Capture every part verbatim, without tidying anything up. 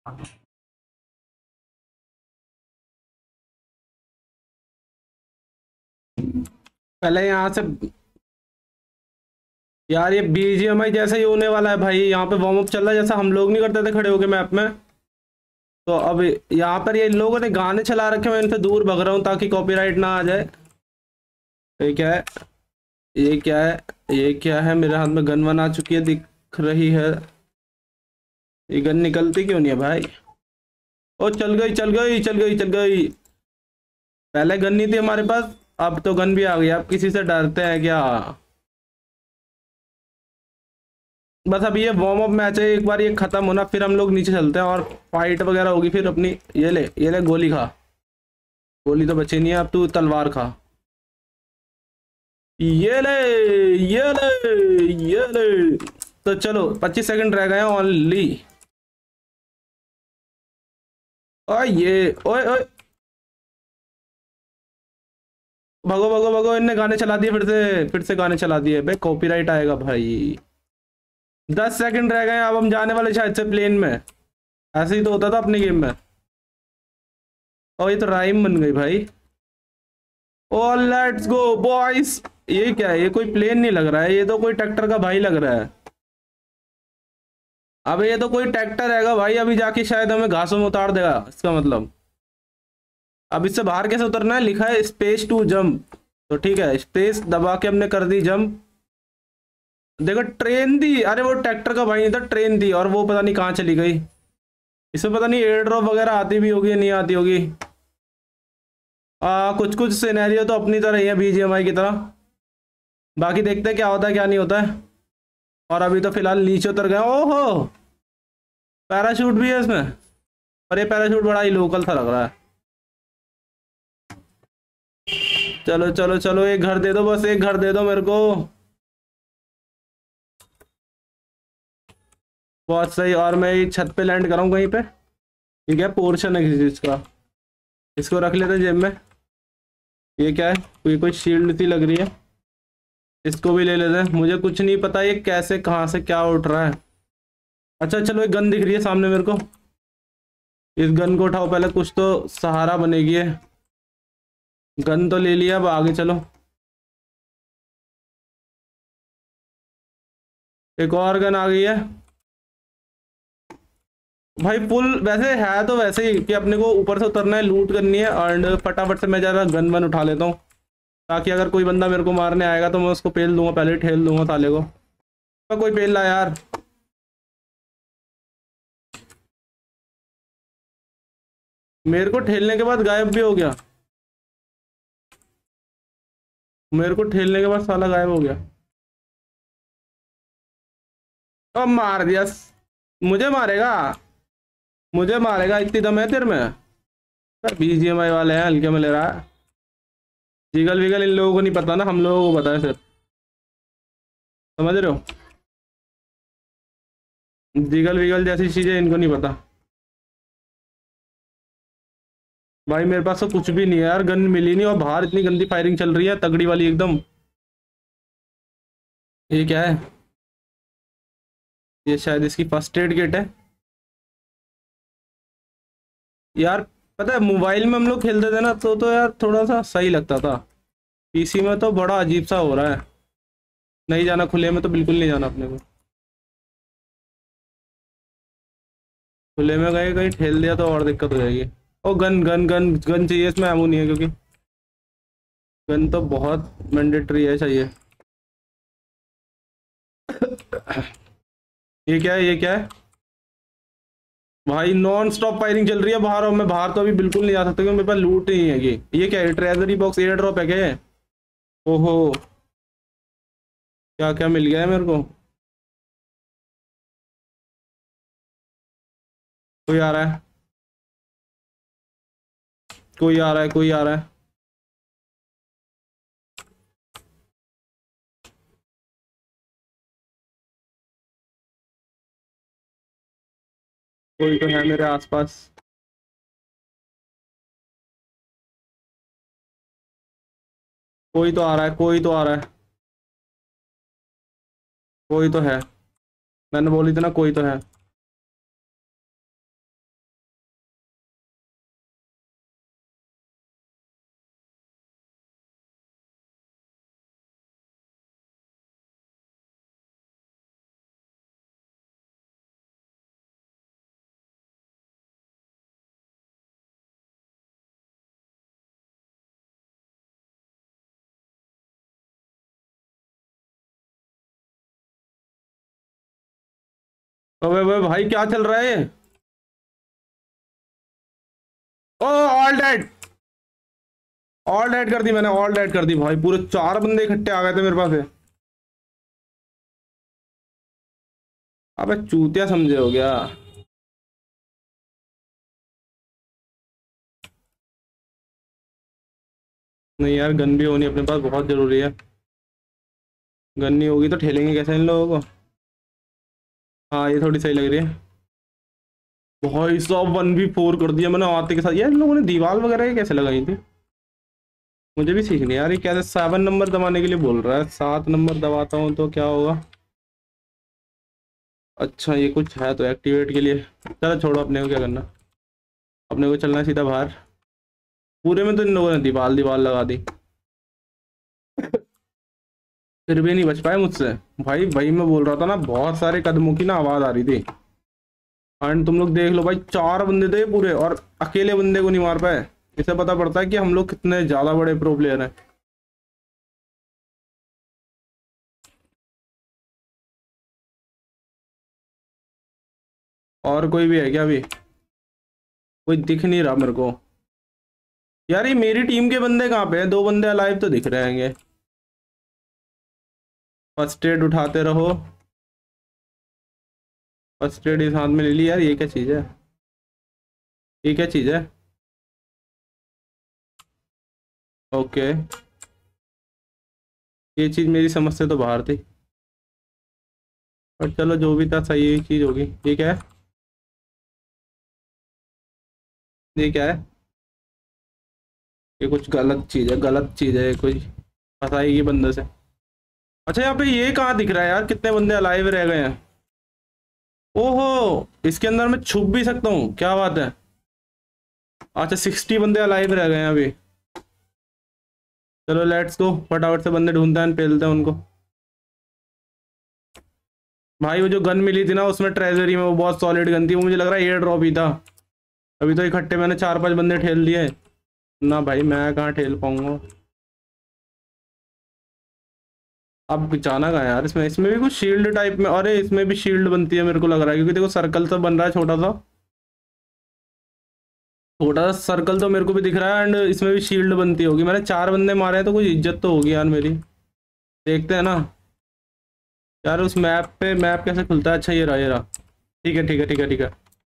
पहले यहाँ से यार, ये बीजीएमआई जैसा ही होने वाला है भाई। यहाँ पे वार्म अप चल रहा है जैसा हम लोग नहीं करते थे खड़े होके मैप में। तो अब यहाँ पर ये इन लोगों ने गाने चला रखे, मैं इनसे दूर भग रहा हूँ ताकि कॉपीराइट ना आ जाए। ये क्या है, ये क्या है, ये क्या है? मेरे हाथ में गन वन आ चुकी है, दिख रही है। ये गन निकलती क्यों नहीं है भाई? ओ चल गई चल गई चल गई चल गई। पहले गन नहीं थी हमारे पास, अब तो गन भी आ गई। अब किसी से डरते हैं क्या? बस अब ये वार्म अप मैच है, एक बार ये खत्म होना फिर हम लोग नीचे चलते हैं और फाइट वगैरह होगी फिर अपनी। ये ले ये ले गोली खा। गोली तो बची नहीं है, अब तू तलवार खा। ये ले ये ले ये ले। तो चलो पच्चीस सेकंड रह गए हैं ओनली। ओए ये ओए ओए, भगो भगो भगो। इनने गाने चला दिए फिर से, फिर से गाने चला दिए बे, कॉपीराइट आएगा भाई। दस सेकंड रह गए हैं, अब हम जाने वाले शायद से प्लेन में। ऐसे ही तो होता था अपने गेम में। और ये तो राइम बन गई भाई। ओ लेट्स गो बॉयज। ये क्या है? ये कोई प्लेन नहीं लग रहा है, ये तो कोई ट्रैक्टर का भाई लग रहा है। अब ये तो कोई ट्रैक्टर हैगा भाई, अभी जाके शायद हमें घासों में उतार देगा इसका मतलब। अब इससे बाहर कैसे उतरना है? लिखा है स्पेस टू जंप। तो ठीक है, स्पेस दबा के हमने कर दी जंप। देखो ट्रेन दी, अरे वो ट्रैक्टर का भाई नहीं था, ट्रेन दी। और वो पता नहीं कहाँ चली गई। इसमें पता नहीं एयर ड्रॉप वगैरह आती भी होगी या नहीं आती होगी। आ, कुछ कुछ सिनेरियो तो अपनी तरह ही है बीजीएमआई की तरह। बाकी देखते हैं क्या होता है क्या नहीं होता है। और अभी तो फिलहाल नीचे उतर गए। ओहो, पैराशूट भी है इसमें। और ये पैराशूट बड़ा ही लोकल सा लग रहा है। चलो चलो चलो, एक घर दे दो, बस एक घर दे दो मेरे को। बहुत सही। और मैं ये छत पे लैंड कराऊँ कहीं पे? ठीक है, पोर्शन है किसी चीज का। इसको रख लेते हैं जेब में। ये क्या है? कोई कोई शील्ड सी लग रही है, इसको भी ले लेते हैं। मुझे कुछ नहीं पता ये कैसे कहाँ से क्या उठ रहा है। अच्छा चलो, एक गन दिख रही है सामने मेरे को। इस गन को उठाओ पहले, कुछ तो सहारा बनेगी है। गन तो ले लिया, अब आगे चलो। एक और गन आ गई है भाई। पुल वैसे है तो वैसे ही कि अपने को ऊपर से उतरना है, लूट करनी है। एंड फटाफट से मैं ज़रा गन वन उठा लेता हूँ, ताकि अगर कोई बंदा मेरे को मारने आएगा तो मैं उसको पेल दूंगा, पहले ठेल दूंगा साले को। तो कोई पेल ला यार। मेरे को ठेलने के बाद गायब भी हो गया। मेरे को ठेलने के बाद साला गायब हो गया। अब मार दिया। मुझे मारेगा, मुझे मारेगा, इतनी दम है तेरे में? बीजीएमआई वाले हैं, हल्के में ले रहा है। जिगल विगल इन लोगों को नहीं पता ना, हम लोगों को पता है सिर्फ। समझ रहे हो? जिगल विगल जैसी चीजें इनको नहीं पता भाई। मेरे पास तो कुछ भी नहीं है यार, गन मिली नहीं। और बाहर इतनी गंदी फायरिंग चल रही है, तगड़ी वाली एकदम। ये क्या है? ये शायद इसकी फर्स्ट एड किट है यार। पता है मोबाइल में हम लोग खेलते थे ना, तो तो यार थोड़ा सा सही लगता था। पीसी में तो बड़ा अजीब सा हो रहा है। नहीं जाना खुले में, तो बिल्कुल नहीं जाना अपने को। खुले में गए कहीं ठेल दिया तो और दिक्कत हो जाएगी। ओ गन गन गन गन चाहिए, इसमें एमो नहीं है क्योंकि गन तो बहुत मैंडेटरी है, चाहिए। ये क्या है? ये क्या है भाई? नॉन स्टॉप फायरिंग चल रही है बाहर, और मैं बाहर तो अभी बिल्कुल नहीं जा सकता क्योंकि मेरे पास लूट नहीं है। ये ये क्या है? ट्रेजरी बॉक्स एयर ड्रॉप है क्या? ओहो, क्या क्या मिल गया है मेरे को? कोई आ रहा है, कोई आ रहा है, कोई आ रहा है। कोई तो है मेरे आसपास। कोई तो आ रहा है, कोई तो आ रहा है, कोई तो है। मैंने बोली थी ना, कोई तो है। अबे अबे भाई क्या चल रहा है? ओ ऑल डेड, ऑल डेड कर दी मैंने, ऑल डेड कर दी भाई, पूरे चार बंदे इकट्ठे आ गए थे मेरे पास है। अबे चूतिया समझे हो गया। नहीं यार, गन भी होनी अपने पास बहुत जरूरी है। गन नहीं होगी तो ठेलेंगे कैसे इन लोगों को। हाँ ये थोड़ी सही लग रही है। भाई साहब वन भी फोर कर दिया मैंने आते के साथ। यार इन लोगों ने दीवार वगैरह ये कैसे लगाई थी? मुझे भी सीखनी है यार। ये कैसे सेवन नंबर दबाने के लिए बोल रहा है, सात नंबर दबाता हूँ तो क्या होगा? अच्छा ये कुछ है तो एक्टिवेट के लिए। चलो छोड़ो, अपने को क्या करना, अपने को चलना है सीधा बाहर। पूरे में तो इन लोगों ने दीवार दीवार लगा दी, फिर भी नहीं बच पाए मुझसे। भाई भाई मैं बोल रहा था ना, बहुत सारे कदमों की ना आवाज आ रही थी। एंड तुम लोग देख लो भाई, चार बंदे थे पूरे और अकेले बंदे को नहीं मार पाए। इससे पता पड़ता है कि हम लोग कितने ज्यादा बड़े प्रो प्लेयर हैं। और कोई भी है क्या अभी? कोई दिख नहीं रहा मेरे को। यार ये मेरी टीम के बंदे कहाँ पे हैं? दो बंदे अलाइव तो दिख रहे हैं। फर्स्ट एड उठाते रहो। फर्स्ट एड इस हाथ में ले ली। यार ये क्या चीज़ है? ये क्या चीज़ है? ओके, ये चीज़ मेरी समझ से तो बाहर थी, पर चलो जो भी था सही चीज़ होगी। ये क्या है? ये क्या है? ये कुछ गलत चीज़ है, गलत चीज़ है ये, कोई फंसाएगी बंदे से। अच्छा यहाँ पे ये कहाँ दिख रहा है यार, कितने बंदे अलाइव रह गए हैं? ओहो, इसके अंदर मैं छुप भी सकता हूँ, क्या बात है। अच्छा सिक्सटी बंदे अलाइव रह गए हैं अभी। चलो लेट्स गो, फटाफट से बंदे ढूंढते हैं, पेलते हैं उनको। भाई वो जो गन मिली थी ना उसमें ट्रेजरी में, वो बहुत सॉलिड गन थी, वो मुझे लग रहा है एयर ड्रॉप ही था। अभी तो इकट्ठे मैंने चार पांच बंदे ठेल दिए। ना भाई मैं कहाँ ठेल पाऊंगा। अब जाना कहाँ है यार? इसमें इसमें भी कुछ शील्ड टाइप में, अरे इसमें भी शील्ड बनती है मेरे को लग रहा है, क्योंकि देखो सर्कल सा बन रहा है छोटा सा। छोटा सा सर्कल तो मेरे को भी दिख रहा है, एंड इसमें भी शील्ड बनती होगी। मैंने चार बंदे मारे हैं तो कुछ इज्जत तो होगी यार मेरी। देखते हैं ना। यार उस मैप पे मैप कैसे खुलता है? अच्छा ये रहा, ये रहा। ठीक है ठीक है ठीक है ठीक है।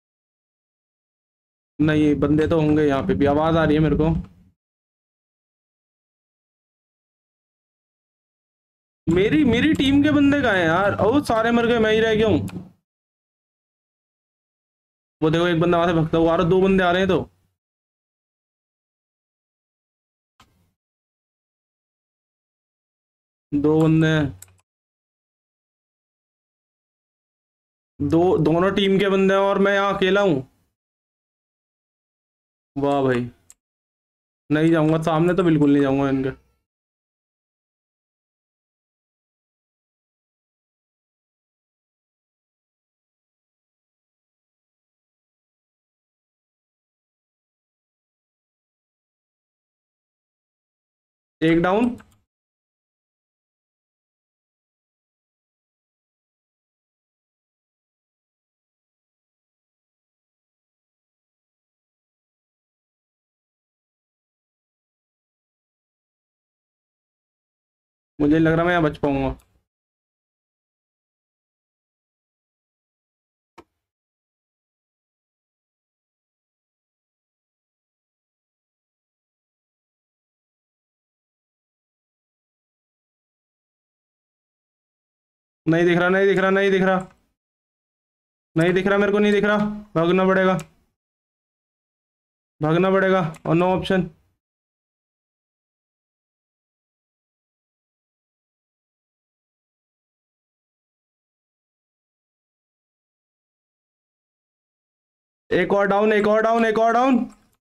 नहीं बंदे तो होंगे यहाँ पे भी, आवाज़ आ रही है मेरे को। मेरी मेरी टीम के बंदे कहाँ हैं यार? ओ सारे मर गए, मैं ही रह गया हूँ। वो देखो एक बंदा वहां से भगता हुआ आ रहा, दो बंदे आ रहे हैं तो। दो बंदे हैं। दो दोनों टीम के बंदे हैं और मैं यहाँ अकेला हूँ। वाह भाई। नहीं जाऊंगा सामने तो, बिल्कुल नहीं जाऊंगा इनके। एक डाउन। मुझे नहीं लग रहा मैं यहाँ बच पाऊंगा। नहीं दिख रहा, नहीं दिख रहा, नहीं दिख रहा। नहीं दिख रहा मेरे को, नहीं दिख रहा। भागना पड़ेगा, भागना पड़ेगा और नो ऑप्शन। एक और डाउन, एक और डाउन, एक और डाउन।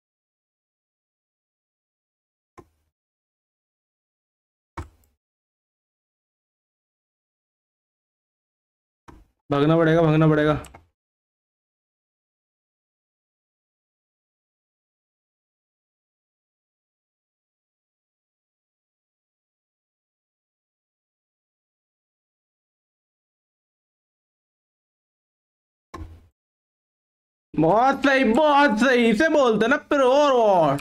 भागना पड़ेगा, भागना पड़ेगा। बहुत सही, बहुत सही, इसे बोलते ना प्योर वॉर।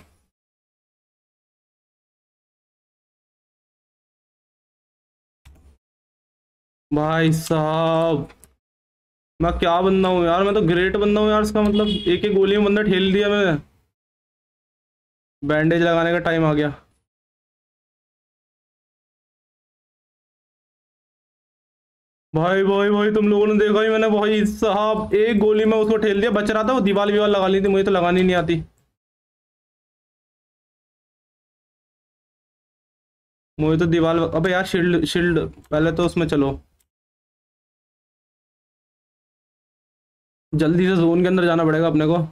भाई साहब मैं क्या बंदा हूँ यार, मैं तो ग्रेट बंदा हूँ यार। इसका मतलब एक एक गोली में बंदा ठेल दिया मैंने। बैंडेज लगाने का टाइम आ गया। भाई भाई भाई तुम लोगों ने देखा ही, मैंने भाई साहब एक गोली में उसको ठेल दिया। बच रहा था वो, दीवार वीवार लगा ली थी, मुझे तो लगानी नहीं आती। मुझे तो दीवार, अबे यार शील्ड शील्ड पहले तो उसमें चलो, जल्दी से जोन के अंदर जाना पड़ेगा अपने को।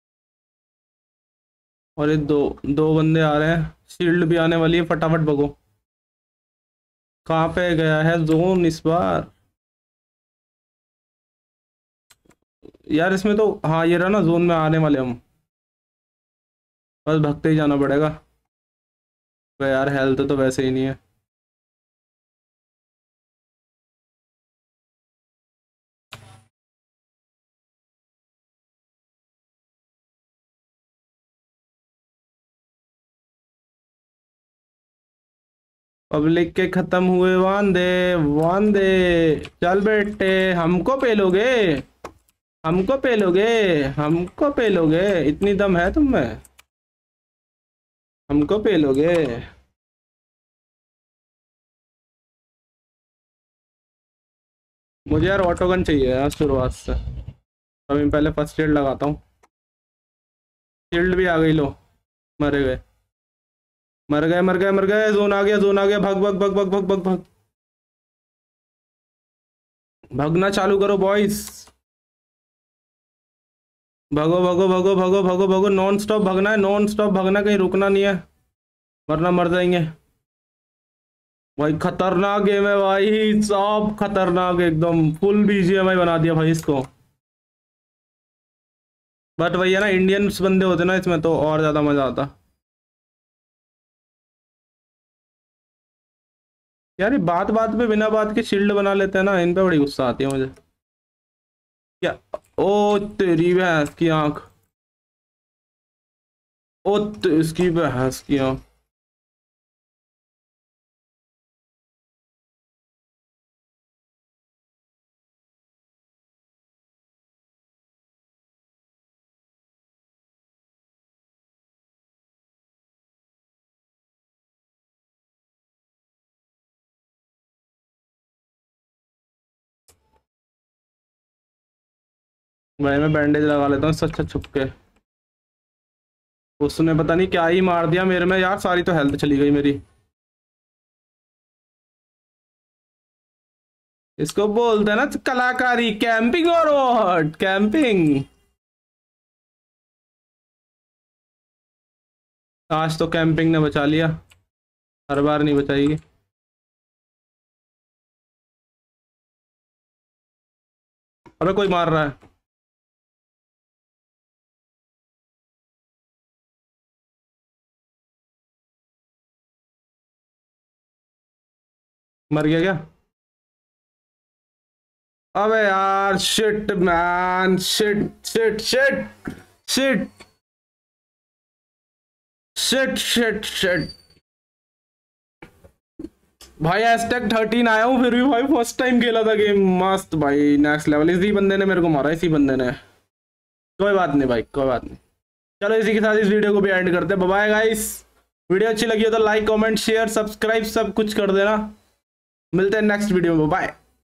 और ये दो दो बंदे आ रहे हैं, शील्ड भी आने वाली है, फटाफट भगो। कहाँ पे गया है जोन इस बार यार? इसमें तो हाँ ये रहा ना, जोन में आने वाले हम, बस भगते ही जाना पड़ेगा। तो यार हेल्थ तो वैसे ही नहीं है। पब्लिक के खत्म हुए वांदे, वांदे। चल बेटे, हमको पेलोगे, हमको पेलोगे, हमको पेलोगे, इतनी दम है तुम में, हमको पेलोगे। मुझे यार ऑटो गन चाहिए यार शुरुआत से। अभी पहले फर्स्ट एड लगाता हूँ। शील्ड भी आ गई, लो। मरे गए, मर गए, मर गए, मर गए। जोन आ गया, जोन आ गया, भग भग भग भग भग भग भग। भगना चालू करो बॉयज, भगो भगो भगो भगो भगो भगो, नॉन स्टॉप भगना है, नॉन स्टॉप भगना, कहीं रुकना नहीं है वरना मर जाएंगे। भाई खतरनाक गेम है भाई, सब खतरनाक, एकदम फुल बीजीएमआई बना दिया भाई इसको। बट वही है ना, इंडियंस बंदे होते ना इसमें तो और ज्यादा मजा आता। यार ये बात बात पे बिना बात के शील्ड बना लेते हैं ना, इन पे बड़ी गुस्सा आती है मुझे। क्या? ओ तेरी भैंस की आंख, ओ इसकी भैंस की आंख। भाई मैं बैंडेज लगा लेता हूँ सच छुप के। उसने पता नहीं क्या ही मार दिया मेरे में यार, सारी तो हेल्थ चली गई मेरी। इसको बोलते हैं ना कलाकारी, कैंपिंग और व्हाट, कैंपिंग। आज तो कैंपिंग ने बचा लिया, हर बार नहीं बचाएगी। अबे कोई मार रहा है। मर गया क्या? अबे यार shit man, shit shit shit shit shit shit shit. भाई हैशटैग थर्टीन आया हूँ फिर भी भाई फर्स्ट टाइम खेला था गेम, मस्त भाई, नेक्स्ट लेवल। इसी बंदे ने मेरे को मारा, इसी बंदे ने। कोई बात नहीं भाई, कोई बात नहीं। चलो इसी के साथ इस वीडियो को भी एंड करते हैं। बाय गाइस, वीडियो अच्छी लगी हो तो लाइक कमेंट शेयर सब्सक्राइब सब कुछ कर देना। मिलते हैं नेक्स्ट वीडियो में, बाय।